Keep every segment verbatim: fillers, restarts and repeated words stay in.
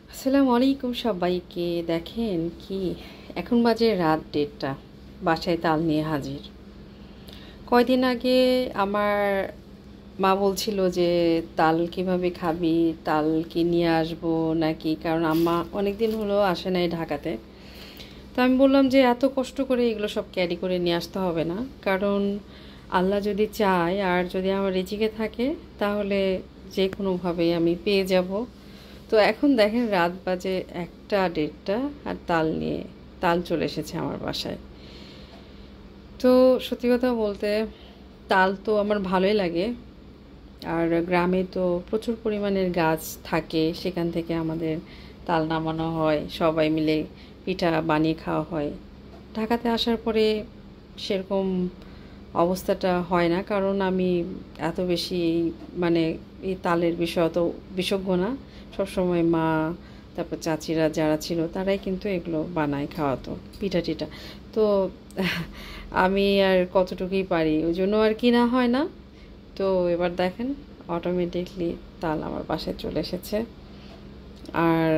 আসসালামু আলাইকুম সবাইকে। দেখেন কি, এখন বাজে রাত দেড়টা, বাসায় তাল নিয়ে হাজির। কয়দিন আগে আমার মা বলছিল যে তাল কিভাবে খাবি, তাল কি নিয়ে আসবো নাকি, কারণ আম্মা অনেক দিন হলো আসে নাই ঢাকাতে। তো আমি বললাম যে এত কষ্ট করে এগুলো সব ক্যারি করে নিয়ে আসতে হবে না, কারণ আল্লাহ যদি চায় আর যদি আমার রিজিকে থাকে তাহলে যে কোনোভাবেই আমি পেয়ে যাব। তো এখন দেখেন রাত বাজে একটা দেড়টা, আর তাল নিয়ে তাল চলে এসেছে আমার বাসায়। তো সত্যি কথা বলতে তাল তো আমার ভালোই লাগে, আর গ্রামে তো প্রচুর পরিমাণের গাছ থাকে, সেখান থেকে আমাদের তাল নামানো হয়, সবাই মিলে পিঠা বানিয়ে খাওয়া হয়। ঢাকাতে আসার পরে সেরকম অবস্থাটা হয় না, কারণ আমি এত বেশি মানে এই তালের বিষয় অত বিশেষজ্ঞ না। সবসময় মা, তারপর চাচিরা যারা ছিল তারাই কিন্তু এগুলো বানায় খাওয়াতো, পিঠা টিঠা। তো আমি আর কতটুকুই পারি, ওই জন্য আর কিনা হয় না। তো এবার দেখেন অটোমেটিকলি তাল আমার বাসায় চলে এসেছে। আর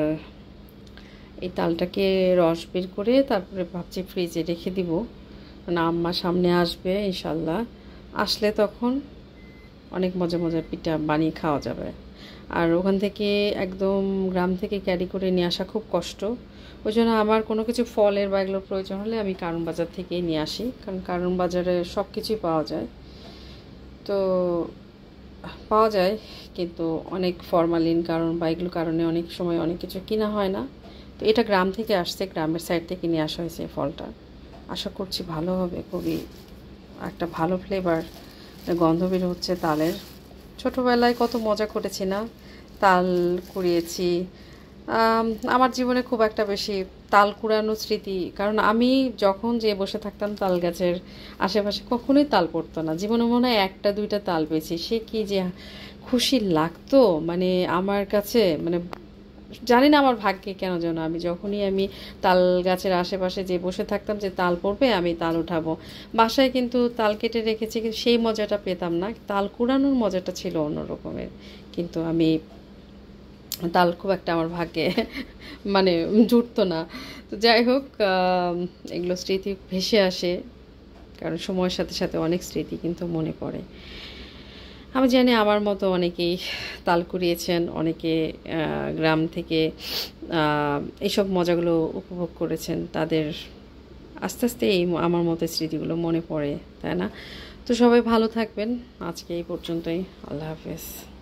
এই তালটাকে রস বের করে তারপরে ভাবছি ফ্রিজে রেখে দিব, মানে আম্মা সামনে আসবে ইনশাল্লাহ, আসলে তখন অনেক মজা মজার পিঠা বানিয়ে খাওয়া যাবে। আর ওখান থেকে একদম গ্রাম থেকে ক্যারি করে নিয়ে আসা খুব কষ্ট। ওই জন্য আমার কোনো কিছু ফলের বা এগুলোর প্রয়োজন হলে আমি কারণ বাজার থেকেই নিয়ে আসি, কারণ কারণ বাজারে সব কিছুই পাওয়া যায়। তো পাওয়া যায়, কিন্তু অনেক ফরমালিন কারণ বা এগুলো কারণে অনেক সময় অনেক কিছু কিনা হয় না। তো এটা গ্রাম থেকে আসছে, গ্রামের সাইড থেকে নিয়ে আসা হয়েছে এই ফলটা। আশা করছি ভালো হবে, খুবই একটা ভালো ফ্লেভার, গন্ধ বের হচ্ছে তালের। ছোটোবেলায় কত মজা করেছি না, তাল কুড়িয়েছি। আমার জীবনে খুব একটা বেশি তাল কুড়ানো স্মৃতি, কারণ আমি যখন যে বসে থাকতাম তাল গাছের আশেপাশে কখনোই তাল পড়তো না। জীবনে মনে হয় একটা দুইটা তাল পেয়েছি, সে কি যে খুশি লাগতো মানে আমার কাছে, মানে জানি না আমার ভাগ্যে কেন যেন আমি যখনই আমি তাল গাছের আশেপাশে যে বসে থাকতাম যে তাল পড়বে আমি তাল উঠাবো। বাসায় কিন্তু তাল কেটে রেখেছি, কিন্তু সেই মজাটা পেতাম না, তাল কুড়ানোর মজাটা ছিল অন্য রকমের। কিন্তু আমি তাল খুব একটা আমার ভাগ্যে মানে জুটতো না। তো যাই হোক, এগুলো স্মৃতি ভেসে আসে, কারণ সময়ের সাথে সাথে অনেক স্মৃতি কিন্তু মনে পড়ে। আমি জানি আমার মতো অনেকেই তাল কুড়িয়েছেন, অনেকে গ্রাম থেকে এইসব মজাগুলো উপভোগ করেছেন, তাদের আস্তে আস্তে এই আমার মতো স্মৃতিগুলো মনে পড়ে, তাই না? তো সবাই ভালো থাকবেন, আজকে এই পর্যন্তই, আল্লাহ হাফেজ।